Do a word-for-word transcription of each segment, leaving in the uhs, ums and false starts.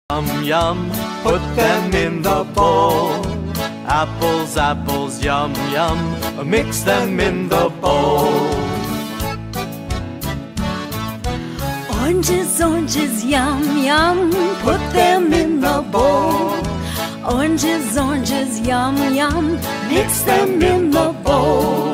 Yum, yum, put them in the bowl. Apples, apples, yum, yum, mix them in the bowl. Oranges, oranges, yum, yum, put them in the bowl. Oranges, oranges, yum, yum, mix them in the bowl.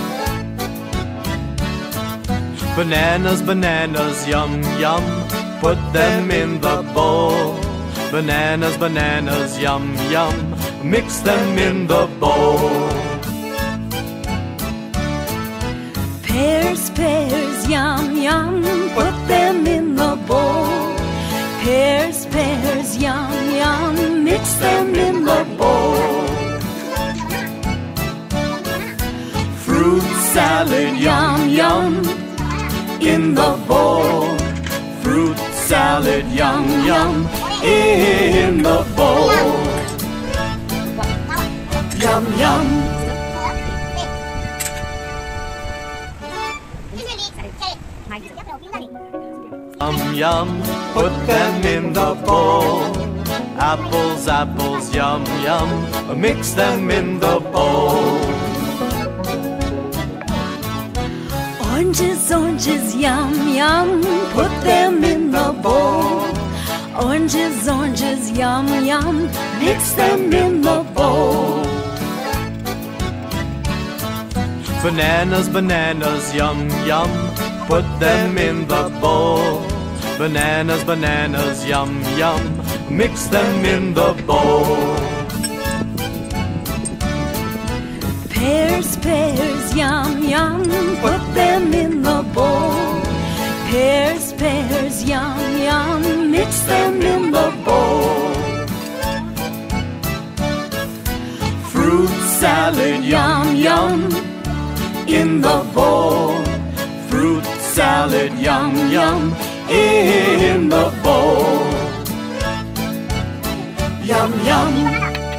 Bananas, bananas, yum, yum, put them in the bowl. Bananas, bananas, yum, yum, mix them in the bowl. Pears, pears, yum, yum, put them in the bowl. Pears, pears, yum, yum, mix them in the bowl. Fruit salad, yum, yum, in the bowl. Fruit salad, yum, yum, in the bowl. Yum, yum. Yum, yum, put them in the bowl. Apples, apples, yum, yum, mix them in the bowl. Oranges, oranges, yum, yum, put them in the bowl. Oranges, oranges, yum, yum, mix them in the bowl. Bananas, bananas, yum, yum, put them in the bowl. Bananas, bananas, yum, yum, mix them in the bowl. Pears, pears, yum, yum, put them in the bowl. Pears, pears, yum, yum, mix them in the bowl. Fruit salad, yum, yum, in the bowl. Fruit salad, yum, yum, in the bowl. Yum, yum.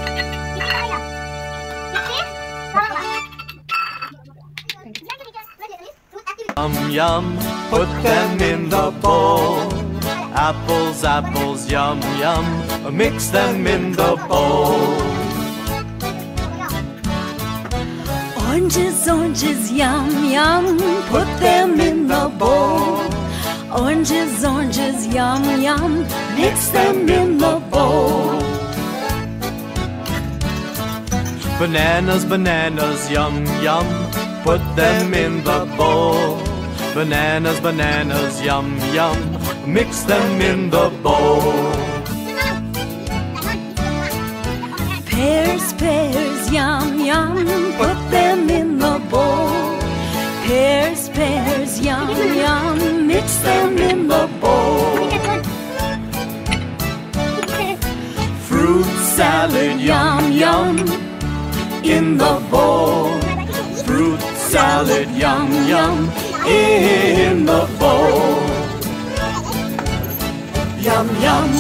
Yum, yum, put them in the bowl. Apples, apples, yum, yum, mix them in the bowl. Oranges, oranges, yum, yum, put them in the bowl. Oranges, oranges, yum, yum, mix them in the bowl. Bananas, bananas, yum, yum, put them in the bowl. Bananas, bananas, yum, yum, mix them in the bowl. Pears, pears, yum, yum, put them in the bowl. Pears, pears, yum, yum, mix them in the bowl. Fruit salad, yum, yum, in the bowl. Fruit salad, yum, yum, in the bowl. Yum, yum.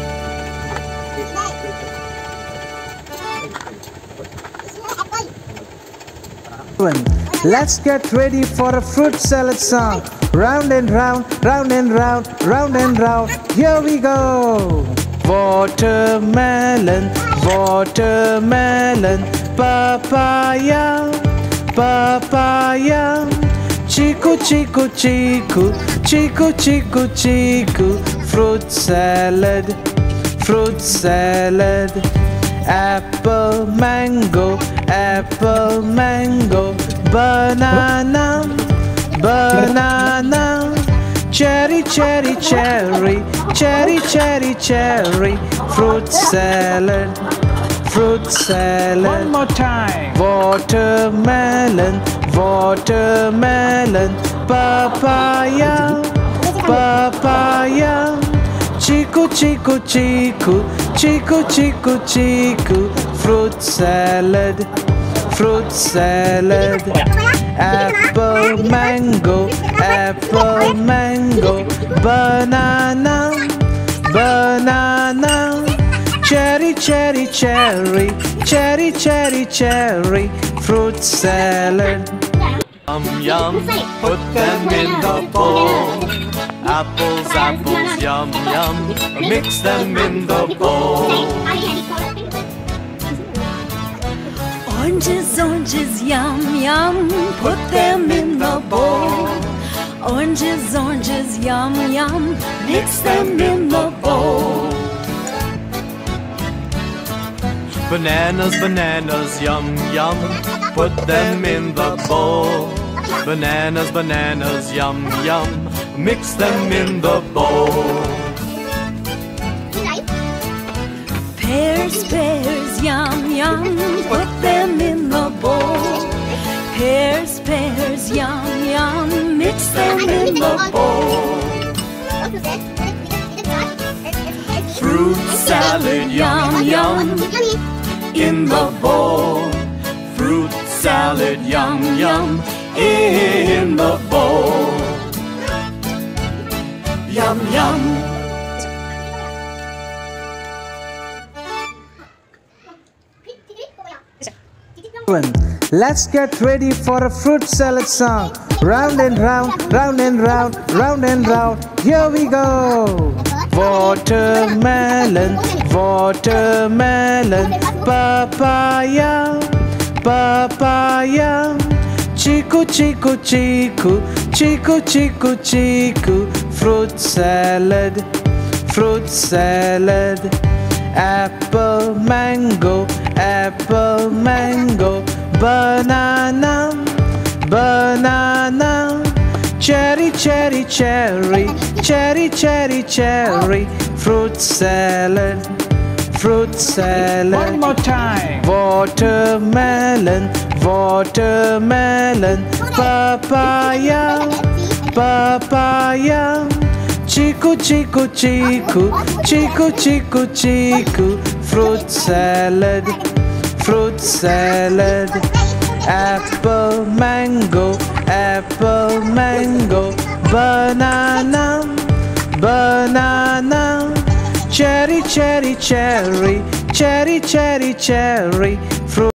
Let's get ready for a fruit salad song. Round and round, round and round, round and round. Here we go. Watermelon, watermelon, papaya, papaya. Chiku, chiku, chiku, chiku, chiku, chiku. Fruit salad, fruit salad. Apple, mango, apple, mango. Banana, banana. Cherry, cherry, cherry, cherry, cherry, cherry. Fruit salad, fruit salad. One more time. Watermelon, watermelon. Papaya, papaya. Chiku, chiku, chiku, chiku, chiku, chiku. Fruit salad, fruit salad. Apple, mango, apple, mango. Banana, banana. Cherry, cherry, cherry, cherry, cherry, cherry. Fruit salad. Yum, yum, put them in the bowl. Apples, apples, yum, yum, mix them in the bowl. Oranges, oranges, yum, yum, put them in the bowl. Oranges, oranges, yum, yum, mix them in the bowl. Bananas, bananas, yum, yum, put them in the bowl. Bananas, bananas, yum, yum, mix them in the bowl. Pears, pears, yum, yum, put them in the bowl. Pears, pears, yum, yum, mix them in the bowl. Fruit salad, yum, yum, in the bowl. Fruit salad, yum, yum, in the bowl. Yum, yum. Let's get ready for a fruit salad song. Round and round, round and round, round and round. Here we go. Watermelon, watermelon, papaya, papaya. Chiku, chiku, chiku, chiku, chiku, chiku. Fruit salad, fruit salad. Apple, mango, apple, mango. Banana, banana. Cherry, cherry, cherry, cherry, cherry, cherry. Fruit salad, fruit salad. One more time. Watermelon, watermelon. Papaya, papaya. Chiku, chiku, chiku, chiku, chiku, chiku. Fruit salad, fruit salad. Apple, mango, apple, mango. Banana, banana. Cherry, cherry, cherry, cherry, cherry, cherry. Fruit